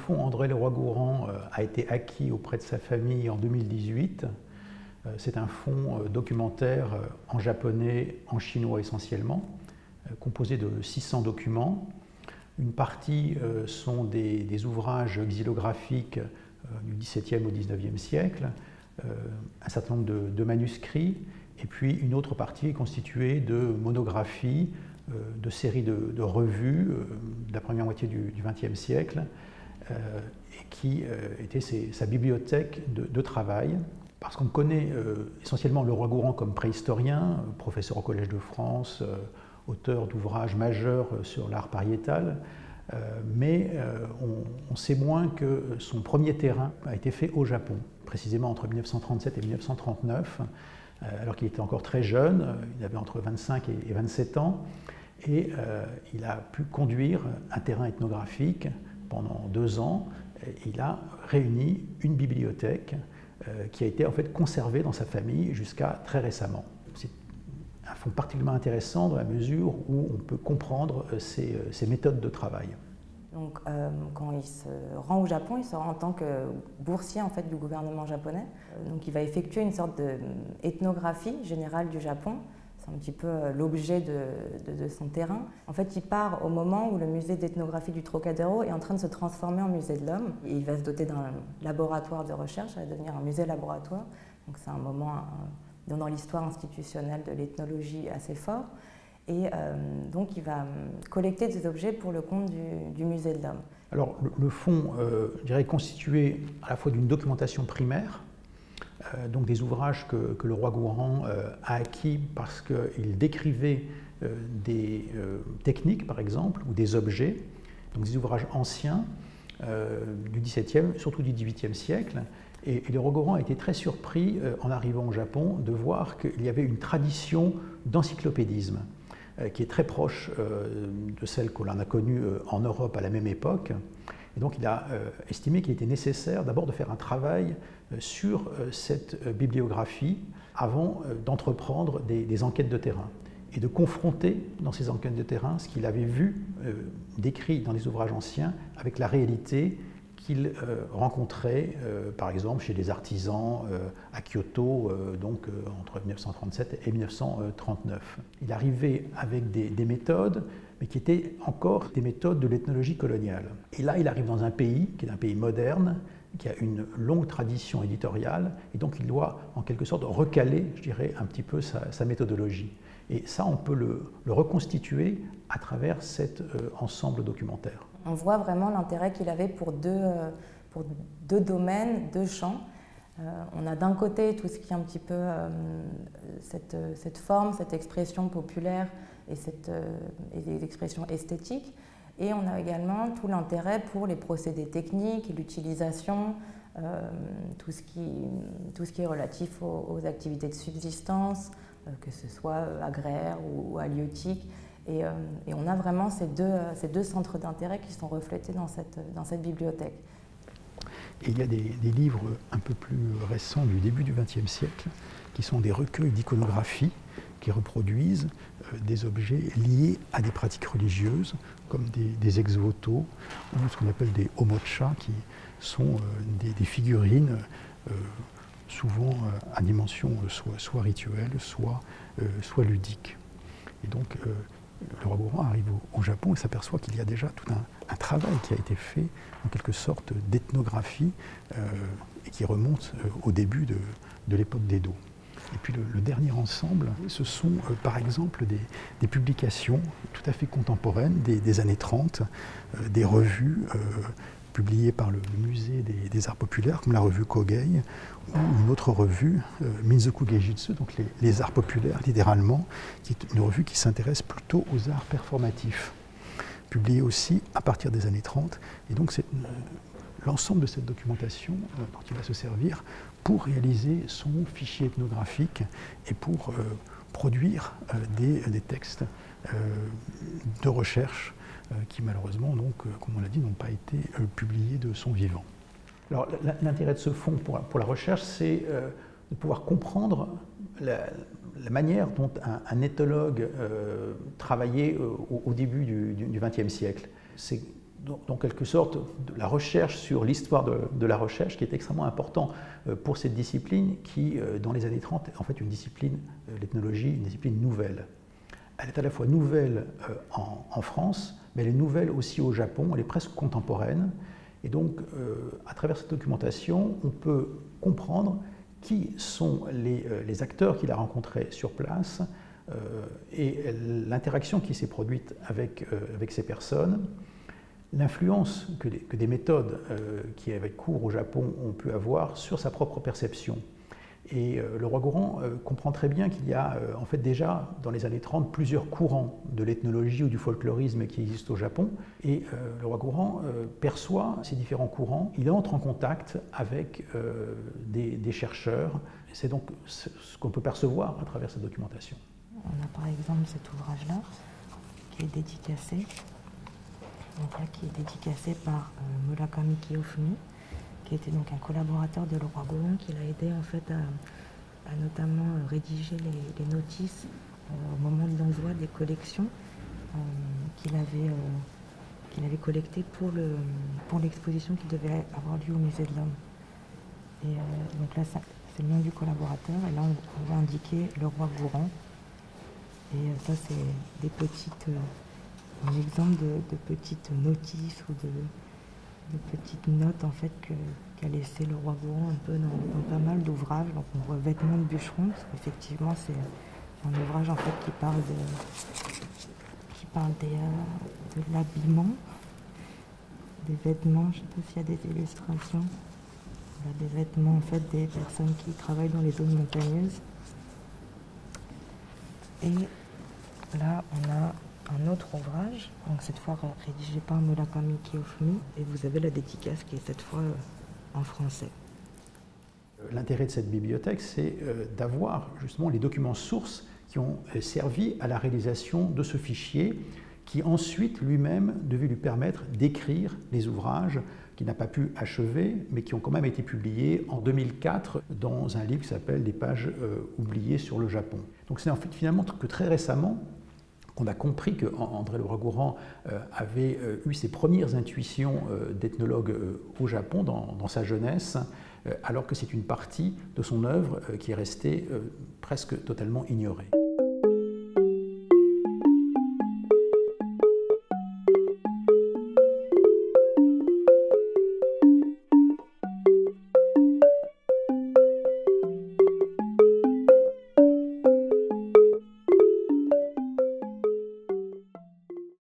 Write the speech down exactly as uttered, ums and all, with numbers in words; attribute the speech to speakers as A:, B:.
A: fonds André Leroi-Gourhan a été acquis auprès de sa famille en deux mille dix-huit. C'est un fonds documentaire en japonais, en chinois essentiellement, composé de six cents documents. Une partie sont des, des ouvrages xylographiques du dix-septième au dix-neuvième siècle, un certain nombre de, de manuscrits, et puis une autre partie est constituée de monographies, de séries de, de revues de la première moitié du vingtième siècle, et qui était ses, sa bibliothèque de, de travail. Parce qu'on connaît essentiellement Leroi-Gourhan comme préhistorien, professeur au Collège de France, auteur d'ouvrages majeurs sur l'art pariétal, euh, mais euh, on, on sait moins que son premier terrain a été fait au Japon, précisément entre mille neuf cent trente-sept et mille neuf cent trente-neuf, euh, alors qu'il était encore très jeune, il avait entre vingt-cinq et vingt-sept ans, et euh, il a pu conduire un terrain ethnographique pendant deux ans. Il a réuni une bibliothèque euh, qui a été en fait conservée dans sa famille jusqu'à très récemment. Un fonds particulièrement intéressant dans la mesure où on peut comprendre ses, ses méthodes de travail.
B: Donc, euh, quand il se rend au Japon, il se rend en tant que boursier en fait, du gouvernement japonais. Donc, il va effectuer une sorte d'ethnographie générale du Japon. C'est un petit peu l'objet de, de, de son terrain. En fait, il part au moment où le musée d'ethnographie du Trocadéro est en train de se transformer en musée de l'homme. Il va se doter d'un laboratoire de recherche, ça va devenir un musée-laboratoire. Donc, c'est un moment un, dans l'histoire institutionnelle de l'ethnologie assez fort. Et euh, donc il va collecter des objets pour le compte du, du musée de l'homme.
A: Alors le, le fonds, euh, je dirais, est constitué à la fois d'une documentation primaire, euh, donc des ouvrages que, que Leroi-Gourhan euh, a acquis parce qu'il décrivait euh, des euh, techniques par exemple, ou des objets, donc des ouvrages anciens euh, du dix-septième, surtout du dix-huitième siècle. Et, et Leroi-Gourhan a été très surpris euh, en arrivant au Japon de voir qu'il y avait une tradition d'encyclopédisme euh, qui est très proche euh, de celle que l'on a connue euh, en Europe à la même époque. Et donc il a euh, estimé qu'il était nécessaire d'abord de faire un travail euh, sur euh, cette euh, bibliographie avant euh, d'entreprendre des, des enquêtes de terrain et de confronter dans ces enquêtes de terrain ce qu'il avait vu, euh, décrit dans les ouvrages anciens, avec la réalité qu'il euh, rencontrait, euh, par exemple, chez des artisans euh, à Kyoto, euh, donc euh, entre mille neuf cent trente-sept et mille neuf cent trente-neuf. Il arrivait avec des, des méthodes, mais qui étaient encore des méthodes de l'ethnologie coloniale. Et là, il arrive dans un pays qui est un pays moderne, qui a une longue tradition éditoriale, et donc il doit, en quelque sorte, recaler, je dirais, un petit peu sa, sa méthodologie. Et ça, on peut le, le reconstituer à travers cet euh, ensemble documentaire.
B: On voit vraiment l'intérêt qu'il avait pour deux, euh, pour deux domaines, deux champs. Euh, on a d'un côté tout ce qui est un petit peu euh, cette, cette forme, cette expression populaire et, cette, euh, et les expressions esthétiques. Et on a également tout l'intérêt pour les procédés techniques, l'utilisation, euh, tout, ce qui, tout ce qui est relatif aux, aux activités de subsistance, euh, que ce soit agraire ou, ou halieutique. Et, euh, et on a vraiment ces deux, ces deux centres d'intérêt qui sont reflétés dans cette, dans cette bibliothèque.
A: Et il y a des, des livres un peu plus récents du début du vingtième siècle qui sont des recueils d'iconographie qui reproduisent euh, des objets liés à des pratiques religieuses comme des, des ex-voto ou ce qu'on appelle des omocha qui sont euh, des, des figurines euh, souvent euh, à dimension euh, soit, soit rituelle, soit, euh, soit ludique. Et donc, euh, Leroi-Gourhan arrive au, au Japon et s'aperçoit qu'il y a déjà tout un, un travail qui a été fait, en quelque sorte, d'ethnographie euh, et qui remonte euh, au début de, de l'époque d'Edo. Et puis le, le dernier ensemble, ce sont euh, par exemple des, des publications tout à fait contemporaines des, des années trente, euh, des revues euh, publiées par le, le musée des, des arts populaires, comme la revue Kogei, ou une autre revue, euh, Minzoku Geijutsu, donc les, les arts populaires littéralement, qui est une revue qui s'intéresse plutôt aux arts performatifs, publiée aussi à partir des années trente. Et donc c'est euh, l'ensemble de cette documentation euh, dont il va se servir pour réaliser son fichier ethnographique et pour euh, produire euh, des, des textes euh, de recherche euh, qui malheureusement, donc, euh, comme on l'a dit, n'ont pas été euh, publiés de son vivant. Alors, l'intérêt de ce fonds pour, pour la recherche, c'est euh, de pouvoir comprendre la, la manière dont un, un ethnologue euh, travaillait euh, au, au début du vingtième siècle. C'est en quelque sorte de la recherche sur l'histoire de, de la recherche qui est extrêmement important pour cette discipline qui, dans les années trente, est en fait une discipline, l'ethnologie, une discipline nouvelle. Elle est à la fois nouvelle en, en France, mais elle est nouvelle aussi au Japon, elle est presque contemporaine. Et donc, à travers cette documentation, on peut comprendre qui sont les, les acteurs qu'il a rencontrés sur place euh, et l'interaction qui s'est produite avec, euh, avec ces personnes, l'influence que, que des méthodes euh, qui avaient cours au Japon ont pu avoir sur sa propre perception. Et euh, le roi Gourhan euh, comprend très bien qu'il y a euh, en fait déjà dans les années trente plusieurs courants de l'ethnologie ou du folklorisme qui existent au Japon. Et euh, le roi Gourhan euh, perçoit ces différents courants, il entre en contact avec euh, des, des chercheurs. C'est donc ce qu'on peut percevoir à travers cette documentation.
B: On a par exemple cet ouvrage-là qui est dédicacé, donc là, qui est dédicacé par euh, Murakami Kiyofumi, qui était donc un collaborateur de le roi Gourhan, qui l'a aidé en fait à, à notamment rédiger les, les notices euh, au moment de l'envoi des collections euh, qu'il avait, euh, qu'il avait collectées pour, le, pour l'exposition qui devait avoir lieu au musée de l'Homme. Et euh, donc là, c'est le nom du collaborateur, et là on, on va indiquer le roi Gourhan. Et euh, ça, c'est des petites, euh, un exemple de, de petites notices ou de de petites notes en fait que, qu'a laissé le roi Gourhan un peu dans, dans pas mal d'ouvrages. Donc on voit Vêtements de bûcheron, parce qu'effectivement c'est un ouvrage en fait qui parle de, qui parle des, euh, de l'habillement, des vêtements. Je ne sais pas s'il y a des illustrations. Voilà, des vêtements en fait des personnes qui travaillent dans les zones montagneuses. Et là on a un autre ouvrage, donc cette fois rédigé par Murakami Kiyofumi, et vous avez la dédicace qui est cette fois en français.
A: L'intérêt de cette bibliothèque, c'est d'avoir justement les documents sources qui ont servi à la réalisation de ce fichier, qui ensuite lui-même devait lui permettre d'écrire les ouvrages qu'il n'a pas pu achever, mais qui ont quand même été publiés en deux mille quatre dans un livre qui s'appelle « Des pages euh, oubliées sur le Japon ». Donc c'est en fait finalement que très récemment, qu'on a compris qu'André le roi Gourhan euh, avait euh, eu ses premières intuitions euh, d'ethnologue euh, au Japon dans, dans sa jeunesse, euh, alors que c'est une partie de son œuvre euh, qui est restée euh, presque totalement ignorée.